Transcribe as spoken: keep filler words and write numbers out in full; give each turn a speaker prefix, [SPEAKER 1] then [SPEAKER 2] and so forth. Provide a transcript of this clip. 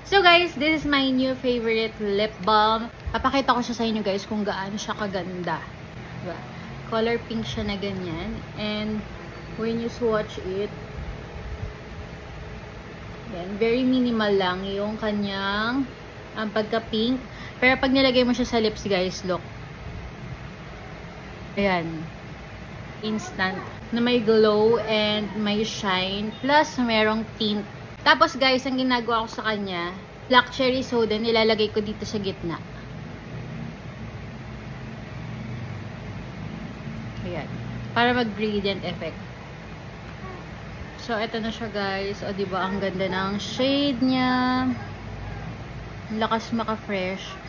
[SPEAKER 1] So guys, this is my new favorite lip balm. Papakita ko siya sa inyo guys kung gaano siya kaganda. Diba? Color pink siya na ganyan. And when you swatch it, yan, very minimal lang yung kanyang um, pagka-pink. Pero pag nilagay mo siya sa lips guys, look. Ayan. Instant. Na may glow and may shine. Plus, merong tint. Tapos guys, ang ginagawa ko sa kanya, black cherry soda, nilalagay ko dito sa gitna. Ayan. Para mag-gradient effect. So, ito na siya guys. O, diba, ang ganda ng shade niya. Ang lakas maka-fresh.